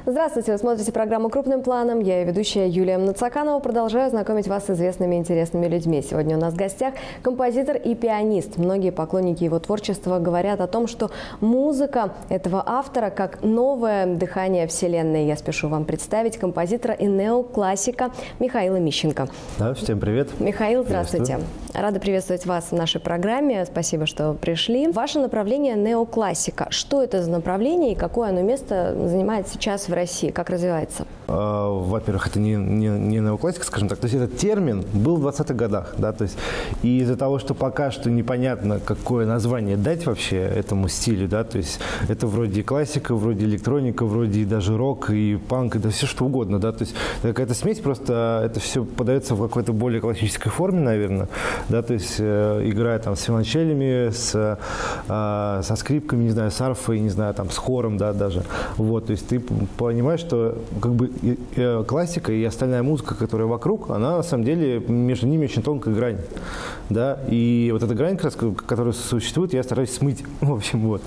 Здравствуйте, вы смотрите программу «Крупным планом». Я ее ведущая Юлия Мнацаканова. Продолжаю знакомить вас с известными и интересными людьми. Сегодня у нас в гостях композитор и пианист. Многие поклонники его творчества говорят о том, что музыка этого автора как новое дыхание вселенной. Я спешу вам представить композитора и неоклассика Михаила Мищенко. Да, всем привет. Михаил, здравствуйте. Рада приветствовать вас в нашей программе. Спасибо, что пришли. Ваше направление неоклассика. Что это за направление и какое оно место занимает сейчас в России? Как развивается? Во-первых, это не неоклассика, скажем так. То есть этот термин был в 20-х годах. Да? То есть, и из-за того, что пока что непонятно, какое название дать вообще этому стилю, да? То есть это вроде классика, вроде электроника, вроде даже рок и панк, да все что угодно. Да? То есть какая-то смесь, просто это все подается в какой-то более классической форме, наверное. Да? То есть играя там с виолончелями, со скрипками, не знаю, с арфой, не знаю, там, с хором, да, даже. Вот, то есть ты понимаешь, что как бы классика и остальная музыка, которая вокруг, она на самом деле между ними очень тонкая грань, да, и вот эта грань, которая существует, я стараюсь смыть, в общем, вот.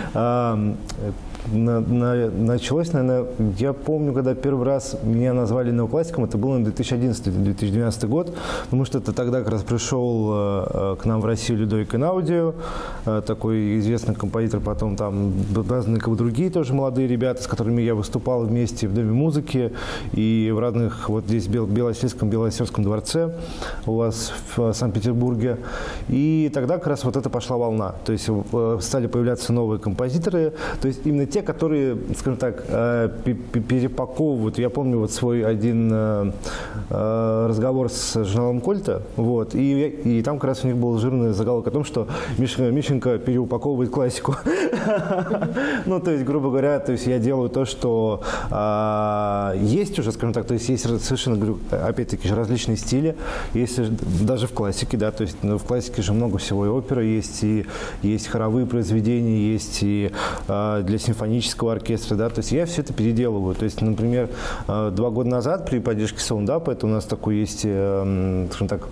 Началось, наверное, я помню, когда первый раз меня назвали неоклассиком, это был 2011-2012 год, потому что это тогда как раз пришел к нам в Россию Людовико Эйнаудио, такой известный композитор, потом там разные как бы другие тоже молодые ребята, с которыми я выступал вместе в Доме музыки и в разных, вот здесь в Белосерском дворце у вас в Санкт-Петербурге. И тогда как раз вот это пошла волна, то есть стали появляться новые композиторы, то есть именно те, которые, скажем так, перепаковывают. Я помню вот свой один разговор с журналом Кольта, вот, и там как раз у них был жирный заголовок о том, что Мищенко переупаковывает классику. Ну, то есть, грубо говоря, то есть я делаю то, что есть уже, скажем так, то есть есть совершенно, говорю, опять-таки же различные стили, есть даже в классике, да, то есть в классике же много всего, и опера есть, и есть хоровые произведения, есть и для симфонического оркестра, да, то есть я все это переделываю. То есть, например, 2 года назад при поддержке Soundup, это у нас такой есть, скажем так,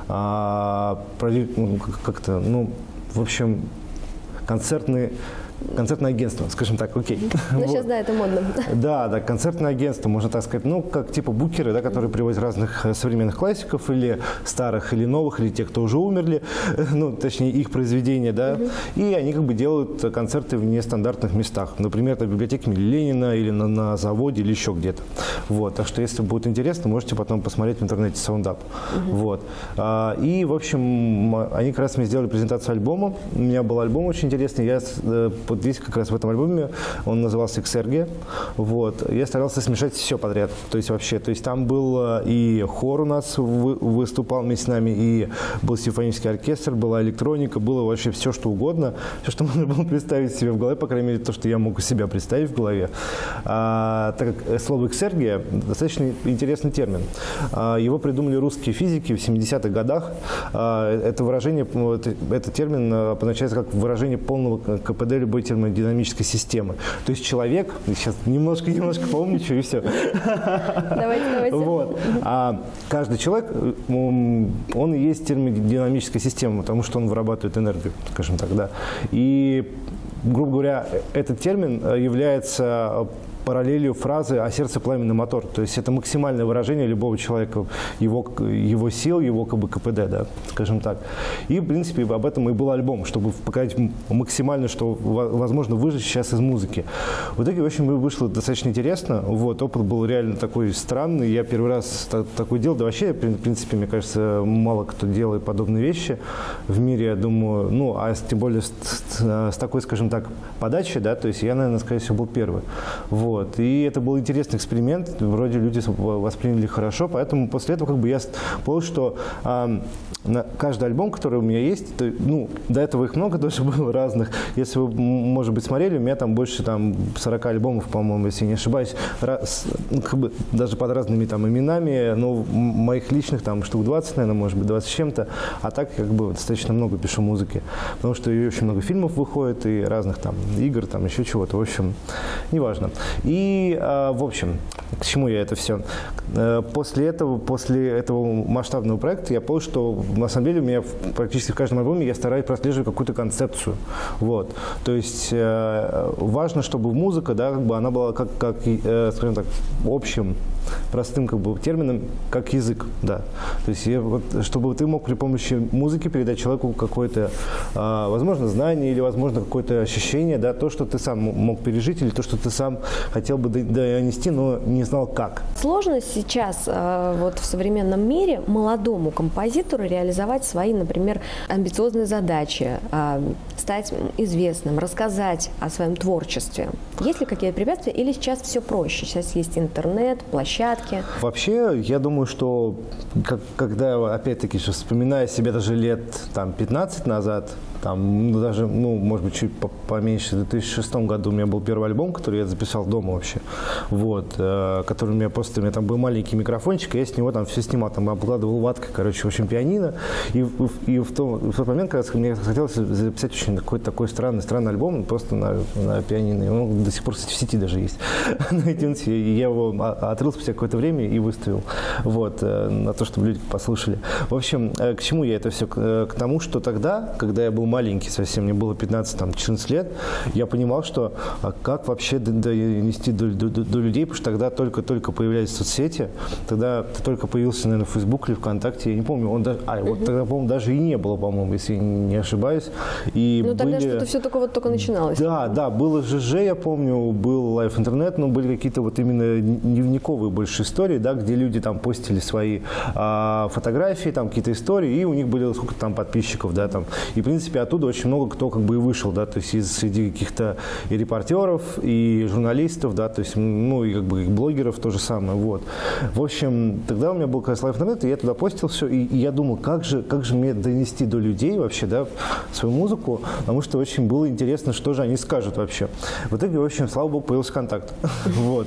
как-то, ну, в общем, концертное агентство, скажем так, окей. Ну, вот. Сейчас, да, это модно. Да, концертное агентство, можно так сказать, ну, как типа букеры, да, которые привозят разных современных классиков, или старых, или новых, или тех, кто уже умерли, ну, точнее, их произведения, да, и они как бы делают концерты в нестандартных местах, например, на библиотеке Ленина, или на заводе, или еще где-то. Вот, так что, если будет интересно, можете потом посмотреть в интернете Soundup. Вот. И, в общем, они как раз мне сделали презентацию альбома, у меня был альбом очень интересный, я вот здесь как раз в этом альбоме, он назывался «Эксергия», вот, я старался смешать все подряд, то есть вообще, то есть там был и хор у нас выступал вместе с нами, и был симфонический оркестр, была электроника, было вообще все, что угодно, все, что можно было представить себе в голове, по крайней мере, то, что я мог себя представить в голове. Так как слово «эксергия» достаточно интересный термин. Его придумали русские физики в 70-х годах. Это выражение, этот термин обозначается как выражение полного КПД любой термодинамической системы. То есть человек, сейчас немножко поумничаю и все. Давайте. Вот. А каждый человек, он и есть термодинамическая система, потому что он вырабатывает энергию, скажем так, да. И, грубо говоря, этот термин является параллелью фразы «а сердце пламенный мотор». То есть это максимальное выражение любого человека, его сил, его как бы КПД, да, скажем так. И, в принципе, об этом и был альбом, чтобы показать максимально, что возможно выжить сейчас из музыки. В итоге, в общем, вышло достаточно интересно. Вот, опыт был реально такой странный. Я первый раз такой делал. Да вообще, в принципе, мне кажется, мало кто делает подобные вещи в мире, я думаю. Ну, а тем более с такой, скажем так, подачей, да, то есть я, наверное, скорее всего, был первый. Вот. И это был интересный эксперимент, вроде люди восприняли хорошо, поэтому после этого как бы я понял, что на каждый альбом, который у меня есть, то, ну, до этого их много тоже было разных. Если вы, может быть, смотрели, у меня там больше там 40 альбомов, по-моему, если не ошибаюсь, ну, как бы даже под разными там именами, но моих личных там штук 20, наверное, может быть, 20 с чем-то, а так как бы достаточно много пишу музыки, потому что очень много фильмов выходит и разных там игр, там еще чего-то, в общем, неважно. И, в общем, к чему я это все? После этого масштабного проекта я понял, что на самом деле у меня практически в каждом альбоме я стараюсь прослеживать какую-то концепцию. Вот. То есть важно, чтобы музыка, да, как бы она была как скажем так, общим, простым как бы термином, как язык, да. То есть чтобы ты мог при помощи музыки передать человеку какое-то, возможно, знание или, возможно, какое-то ощущение, да, то, что ты сам мог пережить или то, что ты сам хотел бы донести, но не знал как. Сложно сейчас вот в современном мире молодому композитору реализовать свои, например, амбициозные задачи, стать известным, рассказать о своем творчестве. Есть ли какие-то препятствия или сейчас все проще? Сейчас есть интернет, площадки. Вообще, я думаю, что когда, опять-таки, вспоминая себя даже лет 15 назад, даже, может быть, чуть поменьше, в 2006 году у меня был первый альбом, который я записал дома вообще, вот, который у меня там был маленький микрофончик, и я с него там все снимал, там обкладывал ваткой, в общем, пианино, и в тот момент, когда мне хотелось записать очень какой-то такой странный альбом, просто на пианино, и он до сих пор, кстати, в сети даже есть, на iTunes, и я его отрыл спустя какое-то время и выставил, вот, на то, чтобы люди послушали. В общем, к чему я это все? К тому, что тогда, когда я был маленький совсем, мне было 15-14 лет, я понимал, что как вообще донести до людей, потому что тогда только появлялись соцсети, тогда только появился, наверное, Facebook или ВКонтакте, я не помню, вот тогда, по-моему, даже и не было, по-моему, если я не ошибаюсь. И тогда что-то все только начиналось. Да, было ЖЖ, я помню, был Live Интернет, но были какие-то вот именно дневниковые больше истории, да, где люди там постили свои фотографии, там какие-то истории, и у них были сколько там подписчиков, да, там, и, в принципе, оттуда очень много кто как бы и вышел, да, то есть среди каких-то и репортеров, и журналистов, да, то есть, и как бы и блогеров то же самое, вот. В общем, тогда у меня был как раз Live Интернет, и я туда постил все, и я думаю, как же мне донести до людей вообще, да, свою музыку, потому что очень было интересно, что же они скажут вообще. В итоге, в общем, слава богу, появился «Контакт», вот.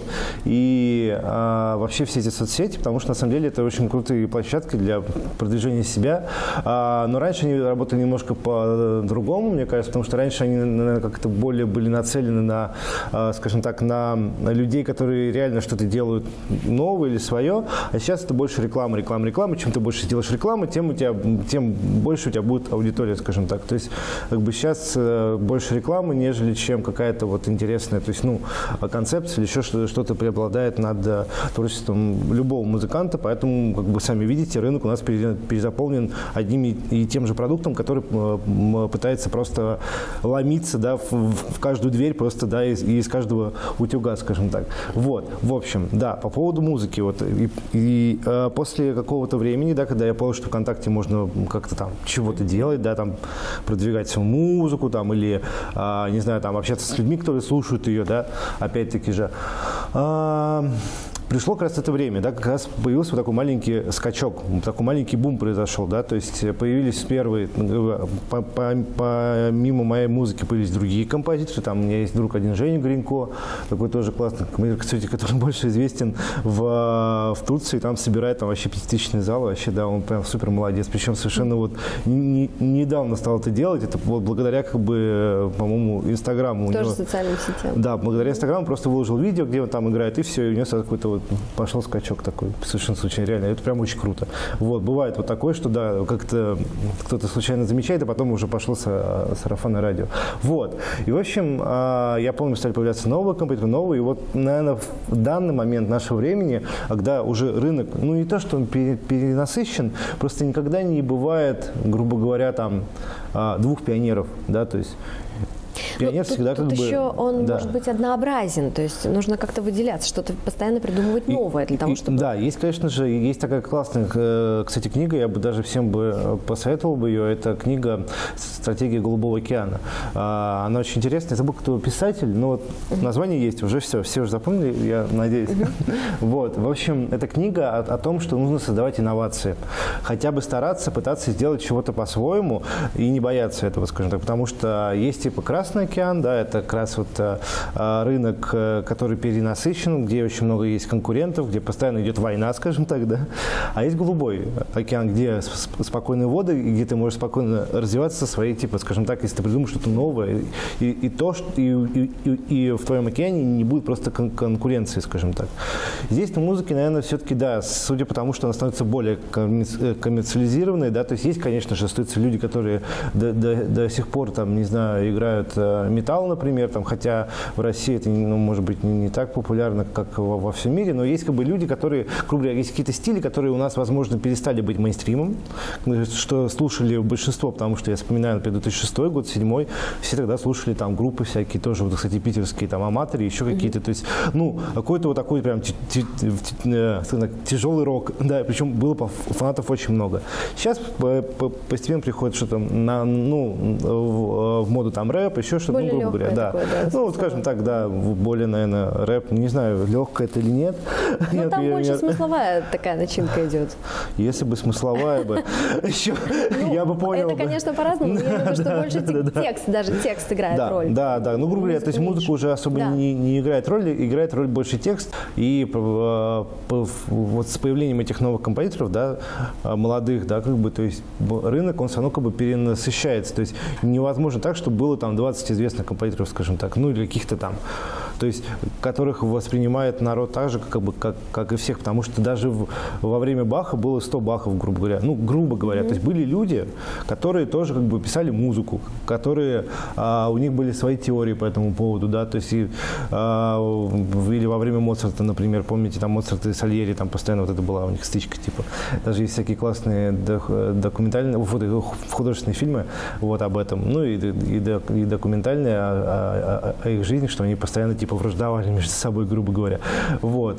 И вообще все эти соцсети, потому что, на самом деле, это очень крутые площадки для продвижения себя, но раньше они работали немножко по-другому, мне кажется, потому что раньше они, наверное, как-то более были нацелены на, скажем так, на людей, которые реально что-то делают новое или свое, а сейчас это больше реклама. Чем ты больше делаешь рекламы, тем больше у тебя будет аудитория, скажем так. То есть, как бы сейчас больше рекламы, нежели чем какая-то вот интересная, то есть, концепция или еще что-то преобладает над творчеством любого музыканта, поэтому, как бы сами видите, рынок у нас перезаполнен одним и тем же продуктом, который пытается просто ломиться, да, в каждую дверь просто, да, из каждого утюга, скажем так. Вот, в общем, да, по поводу музыки, вот, и после какого-то времени, да, когда я понял, что ВКонтакте можно как-то там чего-то делать, да, там, продвигать свою музыку, там, или, не знаю, там, общаться с людьми, которые слушают ее, да, опять-таки же, пришло как раз это время, да, как раз появился вот такой маленький скачок, такой маленький бум произошел, да, то есть появились первые, помимо моей музыки появились другие композиторы, там у меня есть друг один Женя Гринько, такой тоже классный композитор, кстати, который больше известен в Турции, там собирает там вообще 5000-ный зал, вообще, да, он прям супер молодец, причем совершенно вот недавно стал это делать, это вот благодаря, как бы, по-моему, Инстаграму. Тоже социальным сетям. Да, благодаря Инстаграму просто выложил видео, где он там играет, и все, и у него сразу какой-то пошел скачок такой, совершенно случайно, реально, это прям очень круто. Вот, бывает вот такое, что, да, как-то кто-то случайно замечает, а потом уже пошло сарафанное радио. Вот, и, в общем, я помню, стали появляться новые компьютеры, новые, и вот, наверное, в данный момент нашего времени, когда уже рынок, не то, что он перенасыщен, просто никогда не бывает, грубо говоря, там, двух пионеров, да, то есть пионер всегда тут как бы... еще он может быть однообразен, то есть нужно как-то выделяться, что-то постоянно придумывать новое для того, чтобы... Да, есть, конечно же, есть такая классная, кстати, книга, я бы даже всем бы посоветовал бы ее, это книга «Стратегия Голубого океана». Она очень интересная, я забыл, кто писатель, но вот название есть, уже все уже запомнили, я надеюсь. Вот, в общем, это книга о том, что нужно создавать инновации, хотя бы стараться, пытаться сделать чего-то по-своему и не бояться этого, скажем так, потому что есть типа красное океан, да, это как раз вот рынок, который перенасыщен, где очень много есть конкурентов, где постоянно идет война, скажем так, да. А есть голубой океан, где спокойные воды, где ты можешь спокойно развиваться со своей, типа, скажем так, если ты придумаешь что-то новое, и в твоем океане не будет просто конкуренции, скажем так. Здесь на музыке, наверное, все-таки, да, судя по тому, что она становится более коммерциализированной, да, то есть есть, конечно же, остаются люди, которые до сих пор, там, не знаю, играют металл, например, там, хотя в России это, ну, может быть, не так популярно, как во всем мире, но есть как бы люди, которые, грубо говоря, есть какие-то стили, которые у нас, возможно, перестали быть мейнстримом, что слушали большинство, потому что я вспоминаю, например, 2006 год, 2007, все тогда слушали там группы всякие, тоже, вот, кстати, питерские, там, Аматоры, еще какие-то, то есть, ну, какой-то вот такой прям тяжелый рок, да, причем было фанатов очень много. Сейчас постепенно приходит что-то в моду там рэп, еще что-то, ну, грубо говоря, да. Такое, да. Ну, скажем так, да, более, наверное, рэп, не знаю, легкое это или нет. Ну, там больше смысловая такая начинка идет. Если бы смысловая бы, еще я бы понял. Это, конечно, по-разному, но я думаю, что больше текст, даже текст играет роль. Да, ну, грубо говоря, то есть музыка уже особо не играет роль, играет роль больше текст, и вот с появлением этих новых композиторов, да, молодых, да, как бы, то есть рынок, он все равно как бы перенасыщается, то есть невозможно так, чтобы было там 20 известных композиторов, скажем так, ну, или каких-то там, то есть которых воспринимает народ так же, как и всех, потому что даже во время Баха было 100 Бахов, грубо говоря, то есть были люди, которые тоже как бы писали музыку, которые, у них были свои теории по этому поводу, да, то есть или во время Моцарта, например, помните, там Моцарт и Сальери, там постоянно вот это была у них стычка, типа, даже есть всякие классные документальные, художественные фильмы вот об этом, ну и документальные о их жизни, что они постоянно типа враждовали между собой, грубо говоря, вот.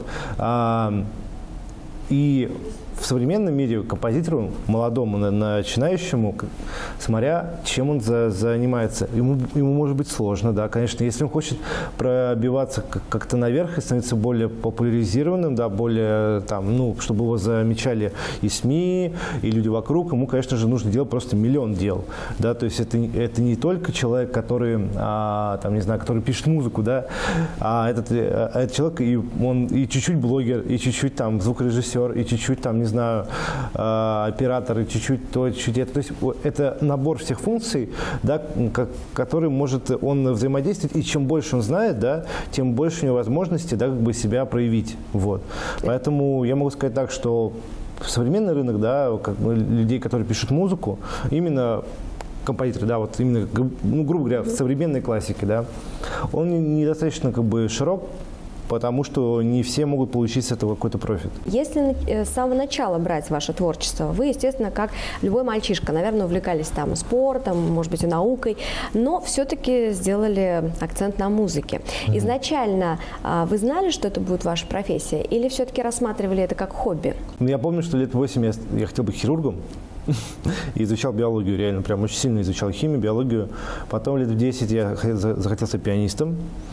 И в современном мире композитору, молодому, начинающему, смотря чем он занимается, ему может быть сложно, да, конечно, если он хочет пробиваться как-то наверх и становиться более популяризированным, да, более, там, ну, чтобы его замечали и СМИ, и люди вокруг, ему, конечно же, нужно делать просто миллион дел, да, то есть это не только человек, который, там, не знаю, который пишет музыку, да, а этот человек, он и чуть-чуть блогер, и чуть-чуть там звукорежиссер, и чуть-чуть там, не знаю, операторы, чуть-чуть то, чуть-чуть это. То есть это набор всех функций, да, который может он взаимодействовать, и чем больше он знает, да, тем больше у него возможностей, да, как бы себя проявить. Вот. Поэтому я могу сказать так, что современный рынок, да, людей, которые пишут музыку, именно композиторы, да, вот именно, ну, грубо говоря, в современной классике, да, он недостаточно как бы широк, потому что не все могут получить с этого какой-то профит. Если с самого начала брать ваше творчество, вы, естественно, как любой мальчишка, наверное, увлекались там спортом, может быть, и наукой, но все-таки сделали акцент на музыке. Изначально вы знали, что это будет ваша профессия, или все-таки рассматривали это как хобби? Ну, я помню, что лет 8 я хотел быть хирургом. И изучал биологию, реально, прям очень сильно изучал химию, биологию. Потом лет в 10 я захотел стать пианистом.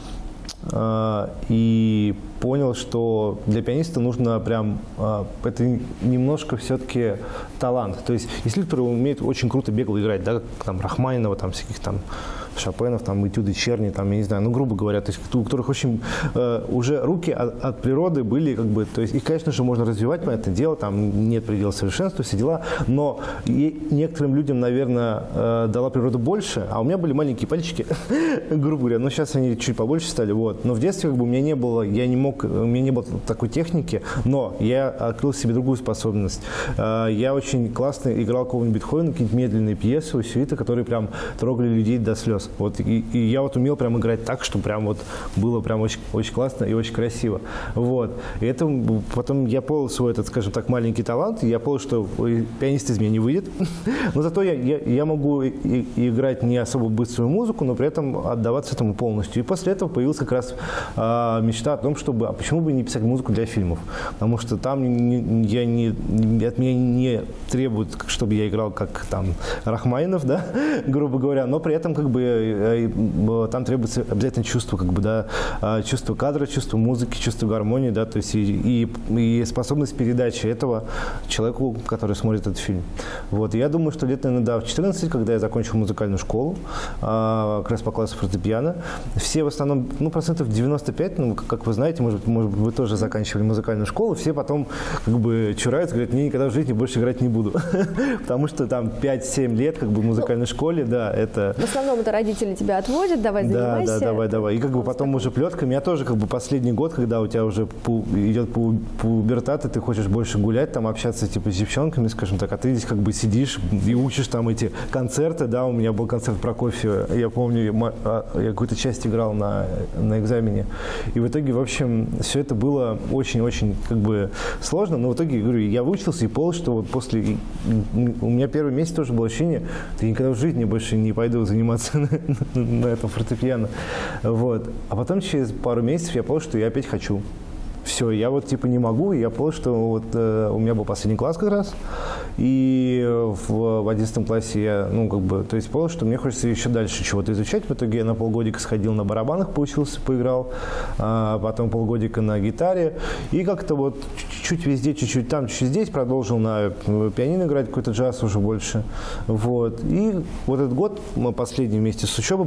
И понял, что для пианиста нужно прям, это немножко все-таки талант. То есть есть люди, которые умеют очень круто бегло играть, да, как там Рахманинова, там всяких там Шопенов, там этюды Черни, там, я не знаю, ну, грубо говоря, то есть у которых очень уже руки от природы были, как бы, то есть их, конечно же, можно развивать, понятное дело, там нет предела совершенства, все дела, но некоторым людям, наверное, дала природа больше, а у меня были маленькие пальчики, грубо говоря, но сейчас они чуть побольше стали, вот. Но в детстве, как бы, у меня не было такой техники, но я открыл себе другую способность. Я очень классно играл какого-нибудь Бетховена, какие-нибудь медленные пьесы, сюиты, которые прям трогали людей до слез. Вот, и я вот умел прям играть так, что прям вот было прям очень, очень классно и очень красиво. Вот. И это потом я понял свой этот, скажем так, маленький талант, и я понял, что пианист из меня не выйдет. Но зато я могу играть не особо быструю музыку, но при этом отдаваться этому полностью. И после этого появилась как раз мечта о том, чтобы, а почему бы не писать музыку для фильмов? Потому что там от меня не требуют, чтобы я играл как там Рахманинов, да, грубо говоря, но при этом как бы там требуется обязательно чувство, как бы, да, чувство кадра, чувство музыки, чувство гармонии, да, то есть и способность передачи этого человеку, который смотрит этот фильм. Вот. И я думаю, что лет, наверное, да, в 14, когда я закончил музыкальную школу, как раз по классу фортепиано, все в основном, ну, процентов 95, ну, как вы знаете, может быть, вы тоже заканчивали музыкальную школу, все потом как бы чураются, говорят, мне никогда в жизни больше играть не буду. Потому что там 5-7 лет как бы в музыкальной школе, да, это... В основном это родители тебя отводят, давай занимайся. Да, давай. И как бы потом уже плетка. Меня тоже как бы последний год, когда у тебя уже идет пубертат, и ты хочешь больше гулять, там общаться типа с девчонками, скажем так, а ты здесь как бы сидишь и учишь там эти концерты, да, у меня был концерт Прокофьева, я помню, я какую-то часть играл на экзамене. И в итоге, в общем, все это было очень-очень как бы сложно, но в итоге, говорю, я выучился и понял, что вот после... У меня первый месяц тоже было ощущение, что я никогда в жизни больше не пойду заниматься на этом фортепиано. Вот. А потом через пару месяцев я понял, что я опять хочу. Все, я вот типа не могу, и я понял, что вот у меня был последний класс как раз, и в 11 классе я, ну, как бы, то есть понял, что мне хочется еще дальше чего-то изучать. В итоге я на полгодика сходил на барабанах, поучился, поиграл, потом полгодика на гитаре, и как-то вот чуть-чуть везде, чуть-чуть там, чуть-чуть здесь продолжил на пианино играть, какой-то джаз уже больше. Вот. И вот этот год мы последний вместе с учебой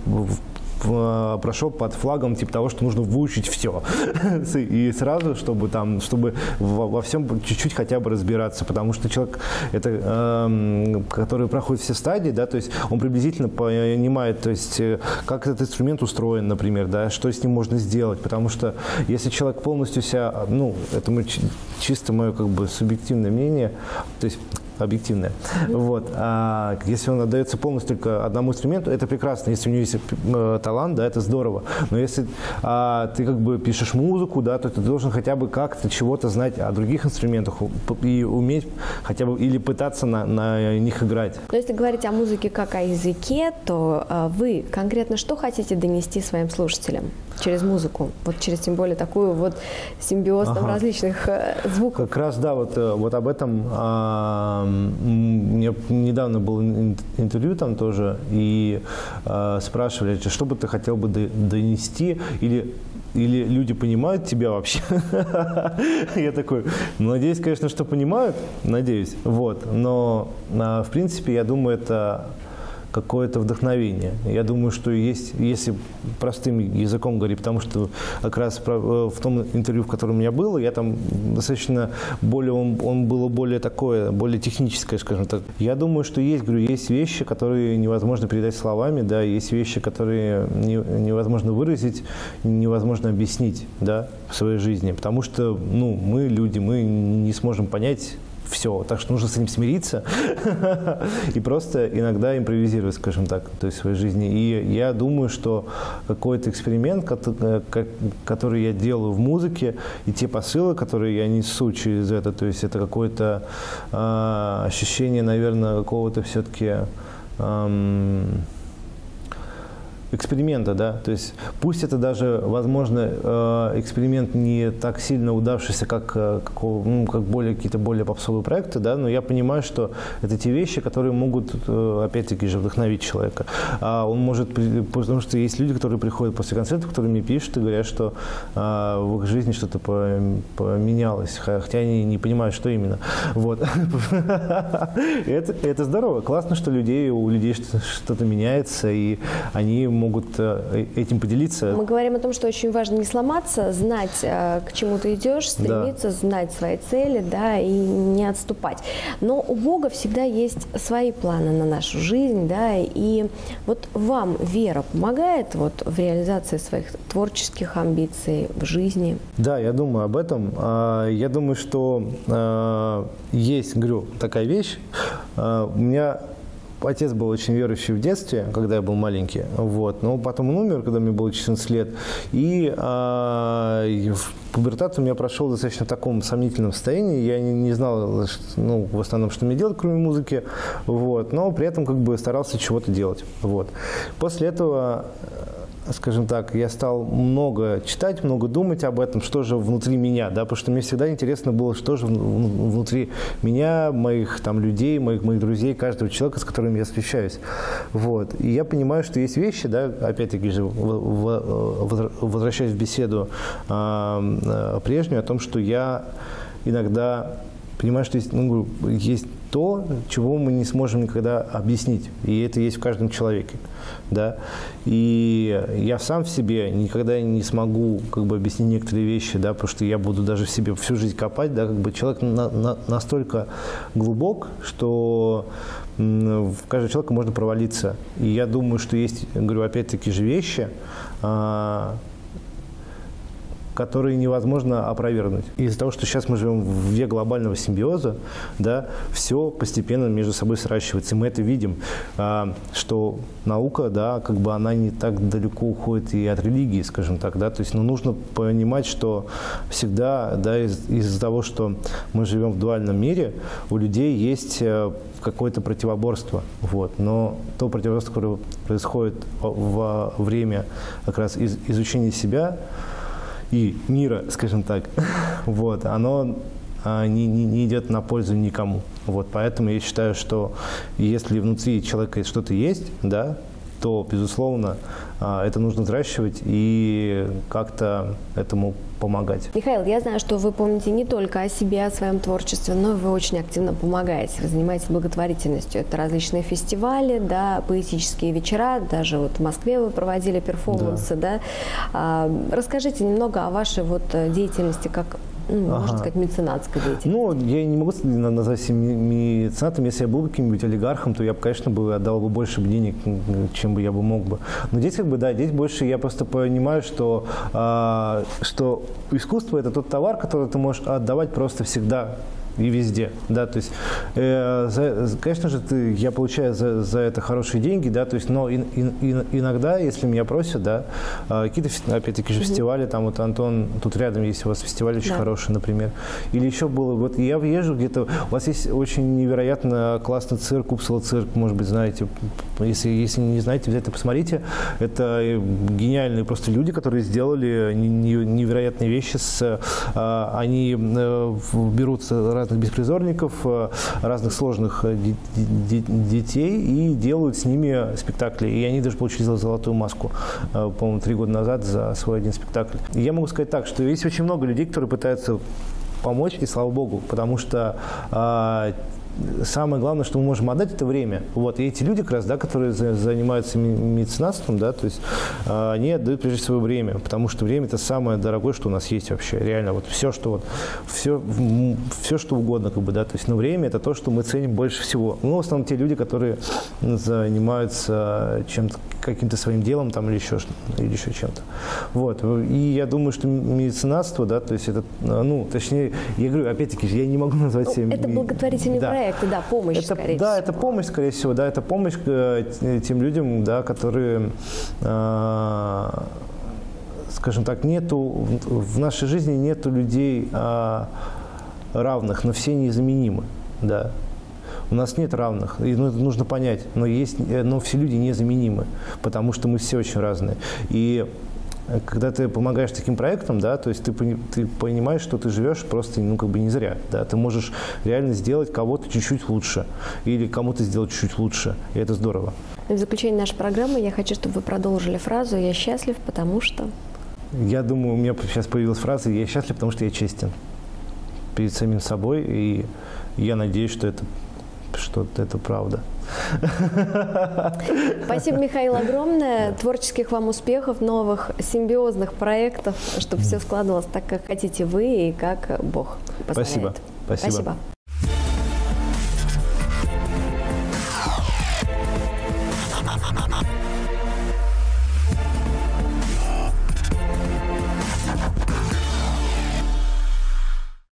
прошел под флагом типа того, что нужно выучить все. И сразу, чтобы во всем чуть-чуть хотя бы разбираться. Потому что человек, который проходит все стадии, да, то есть он приблизительно понимает, то есть как этот инструмент устроен, например, да, что с ним можно сделать. Потому что если человек полностью себя, ну, это чисто мое как бы субъективное мнение, то есть объективное. Вот. А если он отдается полностью только одному инструменту, это прекрасно. Если у него есть талант, да, это здорово. Но если ты как бы пишешь музыку, да, то ты должен хотя бы как-то чего-то знать о других инструментах и уметь хотя бы или пытаться на них играть. Но если говорить о музыке как о языке, то вы конкретно что хотите донести своим слушателям через музыку? Вот через тем более такую вот симбиоз различных звуков. Как раз, да, вот об этом у меня недавно было интервью там тоже, и спрашивали, что бы ты хотел бы донести, или люди понимают тебя вообще? Я такой, надеюсь, конечно, что понимают, надеюсь, вот, но в принципе, я думаю, это какое-то вдохновение. Я думаю, что есть, если простым языком говорить, потому что как раз в том интервью, в котором у меня было, я там достаточно он было более такое, более техническое, скажем так. Я думаю, что есть вещи, которые невозможно передать словами, да, есть вещи, которые невозможно выразить, невозможно объяснить, да, в своей жизни, потому что, ну, мы люди, мы не сможем понять все, так что нужно с этим смириться и просто иногда импровизировать, скажем так, то есть в своей жизни. И я думаю, что какой-то эксперимент, который я делаю в музыке, и те посылы, которые я несу через это, то есть это какое-то ощущение, наверное, какого-то все-таки эксперимента, да, то есть пусть это даже, возможно, эксперимент не так сильно удавшийся, как какие-то более попсовые проекты, да, но я понимаю, что это те вещи, которые могут, опять-таки же, вдохновить человека. А он может, потому что есть люди, которые приходят после концертов, которые мне пишут и говорят, что в их жизни что-то поменялось, хотя они не понимают, что именно. Вот. Это здорово, классно, что у людей что-то меняется, и они могут этим поделиться. Мы говорим о том, что очень важно не сломаться, знать, к чему ты идешь, стремиться, знать свои цели, да, и не отступать. Но у Бога всегда есть свои планы на нашу жизнь, да, и вот вам вера помогает вот в реализации своих творческих амбиций в жизни? Да, я думаю об этом. Я думаю, что есть, говорю, такая вещь. У меня отец был очень верующий в детстве, когда я был маленький, вот, но потом он умер, когда мне было 14 лет, и пубертат у меня прошел достаточно в таком сомнительном состоянии, я не знал, ну, в основном, что мне делать, кроме музыки, вот, но при этом как бы старался чего-то делать, вот. После этого скажем так, я стал много читать, много думать об этом, что же внутри меня, да, потому что мне всегда интересно было, что же внутри меня, моих там людей, моих друзей, каждого человека, с которым я встречаюсь. Вот. И я понимаю, что есть вещи, да, опять-таки же, возвращаясь в беседу прежнюю, о том, что я иногда понимаю, что есть то, чего мы не сможем никогда объяснить. И это есть в каждом человеке. Да? И я сам в себе никогда не смогу объяснить некоторые вещи, да, потому что я буду даже в себе всю жизнь копать. Да, человек настолько глубок, что в каждого человека можно провалиться. И я думаю, что есть, говорю, опять-таки же вещи, которые невозможно опровергнуть. Из-за того, что сейчас мы живем в век глобального симбиоза, да, все постепенно между собой сращивается. И мы это видим, что наука, да, она не так далеко уходит и от религии, скажем так. Да, то есть, нужно понимать, что всегда, да, из-за того, что мы живем в дуальном мире, у людей есть какое-то противоборство. Вот. Но то противоборство, которое происходит во время как раз изучения себя и мира, скажем так, вот, оно не идет на пользу никому. Вот, поэтому я считаю, что если внутри человека что-то есть, да, то, безусловно, это нужно взращивать и как-то этому помогать. Михаил, я знаю, что вы помните не только о себе, о своем творчестве, но и вы очень активно помогаете. Вы занимаетесь благотворительностью. Это различные фестивали, да, поэтические вечера, даже вот в Москве вы проводили перформансы. Да. Расскажите немного о вашей деятельности как, можно сказать, меценатской деятельности. Я не могу назвать себя меценатом. Если я был каким-нибудь олигархом, то я бы, конечно, отдал бы больше денег, чем бы я мог бы. Но здесь, здесь больше я просто понимаю, что искусство – это тот товар, который ты можешь отдавать просто всегда и везде, да, то есть, конечно же, я получаю за это хорошие деньги, да, то есть, но иногда, если меня просят, да, какие-то, опять-таки же, фестивали, там вот Антон, тут рядом есть у вас фестиваль очень хороший, например, или еще было, я езжу где-то, у вас есть очень невероятно классный цирк, Упсала цирк, может быть, знаете, если не знаете, обязательно посмотрите, это гениальные просто люди, которые сделали невероятные вещи, они берут разных беспризорников, разных сложных детей и делают с ними спектакли. И они даже получили золотую маску, по-моему, 3 года назад за свой один спектакль. И я могу сказать так, что есть очень много людей, которые пытаются помочь, и слава богу, потому что самое главное, что мы можем отдать, это время. Вот. И эти люди, как раз, да, которые занимаются меценатством, да, то есть они отдают прежде всего время, потому что время – это самое дорогое, что у нас есть вообще. Реально, все, что угодно, да, то есть, но время – это то, что мы ценим больше всего. В основном те люди, которые занимаются каким-то своим делом там, или еще чем-то. Вот. И я думаю, что меценатство, да, то есть это, точнее, я говорю, опять-таки, я не могу назвать себя… Это благотворительный проект. Да, помощь, скорее всего. Да, это помощь, скорее всего, да, это помощь тем людям, да, которые, скажем так, в нашей жизни нету людей равных, но все незаменимы, да. У нас нет равных, и это нужно понять, но все люди незаменимы, потому что мы все очень разные. И когда ты помогаешь таким проектам, да, то есть ты понимаешь, что ты живешь просто, не зря, да, ты можешь реально сделать кого-то чуть-чуть лучше или кому-то сделать чуть-чуть лучше, и это здорово. В заключение нашей программы я хочу, чтобы вы продолжили фразу «Я счастлив, потому что…» Я думаю, у меня сейчас появилась фраза «Я счастлив, потому что я честен перед самим собой», и я надеюсь, что это правда. Спасибо, Михаил, огромное. Творческих вам успехов, новых симбиозных проектов, чтобы все складывалось так, как хотите вы и как Бог позволяет. Спасибо. Спасибо.